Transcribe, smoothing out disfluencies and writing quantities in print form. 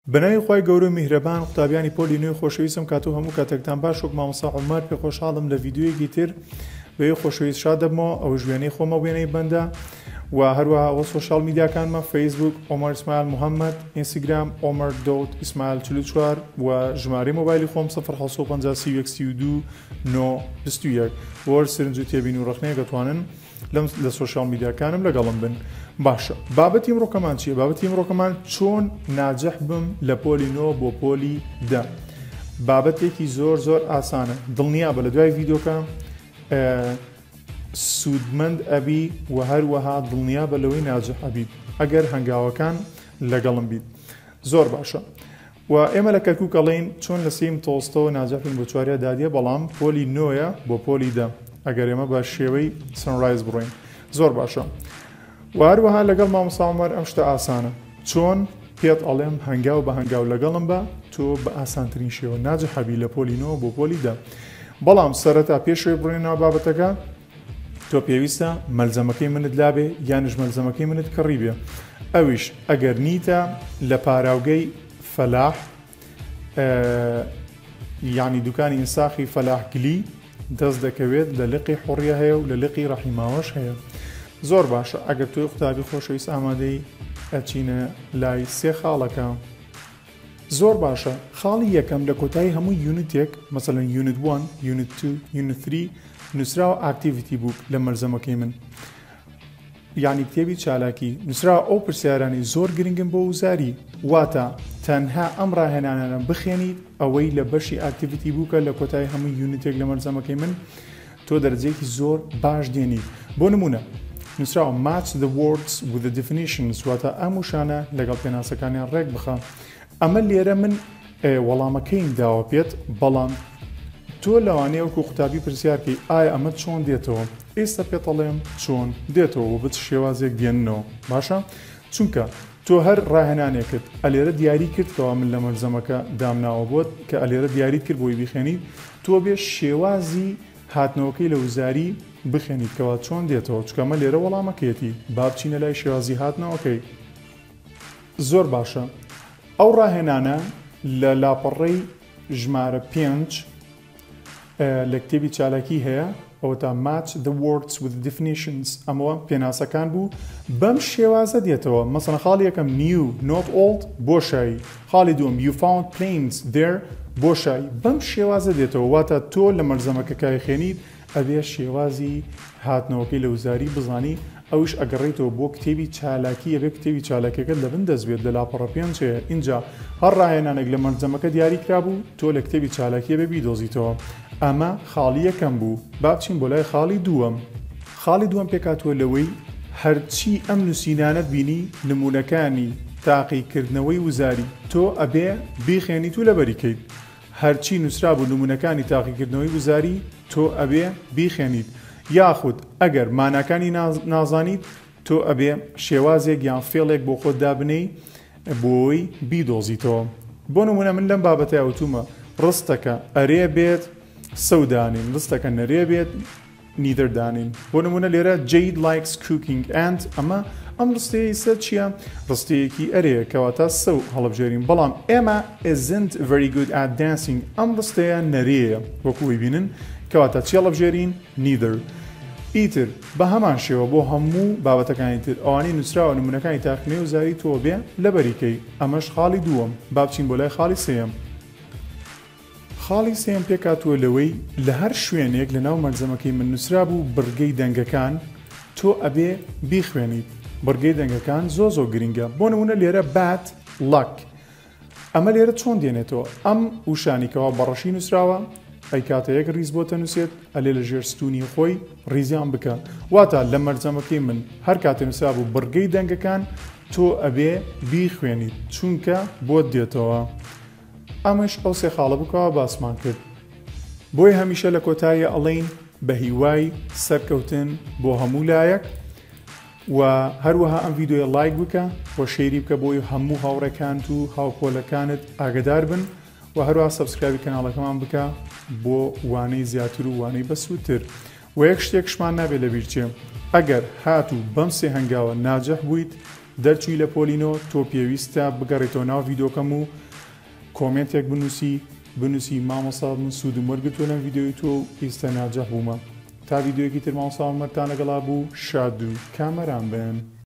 بەناوی خۆی گەورە میهرەبان قوتابیانی پۆلی نوێی خۆشەویستم کاتۆ هەموو کاتێکتان باش وەک مامۆستا عومەر پێ خۆشحاڵم لە ڤیدیۆیەکی تر بەوەی خۆشەویست شاد دەبمەوە ئەوەش وێنەی خۆمە وێنەی بەندە و هەروەها ئەوە سۆشیال میدیاکانمە فەیسبوک عومەر ئیسماعیل محەممەد، ئینستاگرام عومەر.ئیسماعیل42 و ژمارەی مۆبایلی خۆم 050 وەر سرنج و تێبین و ڕخنەیە دەتوانن لە سۆشیال میدیاکانم لەگەڵم بن. باشە بابەتی ئەمڕۆکەمان چییە؟ بابەتی ئەمڕۆکەمان چۆن ناجەح بم لە پۆلی 9 بۆ پۆلی 10. بابەتێکی زۆر ئاسانە، دڵنیا بە لە دوای ڤیدیۆکە سوودمەند ئەبی و هەروەها دڵنیا بە لەوەی ناجەح ئەبیت ئەگەر هەنگاوەکان لەگەڵم بیت. زۆر باشە و ئێمە لە کەرکووک ئەڵێین چۆن لە سیم تۆستەوە ناجەح بین بۆ چواریا دادیە، بەڵام پۆلی 9 بۆ پۆلی 10 ئەگەر ئێمە بە شێوەی سنرایز بڕۆین. زۆر باشە و هەروەها لەگەڵ مامۆستا عومەر ئەم شتە ئاسانە، چۆن پێت ئەڵێم هەنگاو بە هەنگاو لەگەڵم بە تۆ بە ئاسانترین شێوە ناجەح ئەبی لە پۆلی 9 بۆ پۆلی 10. بەڵام سەرەتا پێشوێ بڕێنەوە بابەتەکە تۆ پێویستە مەلزەمەکەی منت لابێ یانش مەلزەمەکەی منت کڕی بێ. ئەویش ئەگەر نیتە لە پاراوگەی فەلاح یعنی دوکانی ئینساخی فەلاح گلی دەست دەکەوێت لە لقی حوڕیە هەیە و لە لقی ڕەحیماوەش هەیە. زۆر باشە ئەگەر تۆی قوتابی خۆشەویست ئامادەی ئەچینە لای سێ خاڵەکە. زۆر باشە خاڵی یەکەم لە کۆتایی هەموو یونیتێک مەسەڵەن یونیت 1 یونیت 2 یونیت 3 نووسراوە ئاکتیڤیتی بوو لە مەرزەمەکەی من، یعنی کتێبی چالاکی نووسراوە ئەو پرسیارانی زۆر گرنگن بۆ وزاری، واتە تەنها ئەم ڕاهێنانە بخێنیت ئەوەی لە بەشی ئاکتیڤیتی بووکە لە کۆتایی هەموو یونیتێک لە مەرزەمەکەی من تۆ دەرەجەیەکی زۆر باش دێنیت. بۆ نمونە نووسراوە match the words with the definitions، واتە ئەم وشانە لەگەڵ پێناسەکانیان ڕێک بخە. ئەمە لێرە من وەڵامەکەیم داوە پێت، بەڵام تۆ لەوانەیە وەکو قوتابی پرسیارکەی ئایا ئەمە چۆن دێتەوە، ئێستا پێت ئەڵێم چۆن دێتەوە و بچ شێوازێک دێننەوە. باشە چونکە تۆ هەر ڕاهێنانێکت ئەلێرە دیاری کردەوە من لە مەرزەمەکە دامناوە بۆت کە ئەلێرە دیاریت کرد بۆی بخێنیت، تۆ بێ شێوازی هاتنەوەکەی لە وزاری بخێنیتکەوە چۆن دێتەوە، چکەمە لێرە وەڵامەکەیەتی با بچینە لای شێوازی هاتنەوەکەی. زۆر باشە ئەو ڕاهێنانە لە لاپەڕەی ژمارە 5 لە کتێبی چالاکی هەیە، ئەوە تا match the words with definitions، ئەمەوە پێناسەکان بوو بەم شێوازە دێتەوە. مەسەڵەن خاڵی یەکەم new not old بۆشایی، خاڵی دووەم you found planes there بۆشایی، بەم شێوازە دێتەوە، واتە تۆ لە مەرزەمەکەکای خێنیت ئەبێ شێوازی هاتنەوەکەی لە وزاری بزانی، ئەوش ئەگەڕێتەوە بۆ کتێبی چالاکی ئەبێ کتێبی چالاکەکەت لە بن دەستبێت لە لاپەڕە 5 هەیە. اینجا هەر ڕاهێنانێک لە مەرزەمەکە دیاری کرابوو تۆ لە کتێبی چالاکی بێ بیدۆزیتەوە. ئەمە خاڵی یەکەم بوو. با بچین بۆ لای خاڵی دووەم. خاڵی دووەم پێکاتوە لەوەی هەرچی ئەم نووسینانت بینی نمونونەکانی تاقیکردنەوەی وزاری تۆ ئەبێ بیخێنیت و لەبەریکەیت. هەرچی نووسرا بوو نمونونەکانی تاقیکردنەوەی وزاری تۆ ئەبێ بیخێنیت، یاخود ئەگەر ماناکانی نازانیت تۆ ئەبێ شێوازێک یان فێڵێک بۆ خۆت دابنەی بۆی بیدۆزیتەوە. بۆ نمونە من لەم بابەتەی ئەوتومە ڕستەکە ئەرێ بێت سەودانین، ڕستەکە نەرێ بێت نیدەردانین. بۆ نمونە لێرە Jade likes cooking and ئەم ڕستەیە سەر چییە؟ ڕستەیەکی ئەرەیە کەواتە سەو هەڵبژێرین، بەڵام ئێمە isn't very good at dancing، ئەم ڕستەیە نەرێیە وەکوی بینن کەواتە چی هەڵبژێرین؟ neither. ئیتر بە هەمان شێوە بۆ هەموو بابەتەکانی تر ئەوانەی نووسراوە نمونونەکانی تاقیکردنەوەی وزاری تۆ بێ لەبەریکەی. ئەمەش خاڵی دووەم. با بچین بۆ لای خاڵی سێم. خاڵی سێم پێکاتوە لەوەی لە هەر شوێنێک لە ناو مەرزەمەکەی من نووسرا بوو بڕگەی دەنگەکان تۆ ئەبێ بیخوێنیت. بڕگەی دەنگەکان زۆ گرنگە. بۆ نمونە لێرە bad luck، ئەمە لێرە چۆن دێنێتەوە؟ ئەم وشانیکەوە بەڕەشی نووسراوە، ئەی کاتە یەک ریز بۆ تەنووسێت ئەلێ لە ژێر ستونی خۆی ریزیان بکە، واتە لە مەرجەمەکەی من هەر کاتێ نووسرا بوو بڕگەی دەنگەکان تۆ ئەبێ بیخوێنیت چونکە بۆت دێتەوە. ئەمەش ئەو سێ خاڵە بکەوە باسمان کرد. بۆی هەمیشە لە کۆتاییە ئەڵێین بە هیوای سەرکەوتن بۆ هەموو لایەک و هەروەها ئەم ڤیدیۆیە لایک بکە بۆ شێری بکە بۆی هەموو هاوڕێکانت و هاوکۆلەکانت ئاگدار بن و هەروەها سەبسکرایبی کەناڵەکەمان بکە بۆ وانەی زیاتر و وانەی بەسووتر. و یەک شتێکشمان نابێت لەبیر چێ، ئەگەر هاتوو بەم سێ هەنگاوە ناجەح بوویت دەرچووی لە پۆلینۆ تۆ پێویستە بگەڕێتەوە ناو ڤیدۆکەم و کۆمنتێک بنووسی مامۆستا من سوودم وەرگرتووە لەم ڤیدۆی تۆ و ئێستا ناجەح بوومە. تا ڤیدۆیەکی تر مامۆستا مەمەدتان لەگەڵا بوو، شاد و کامەران بن.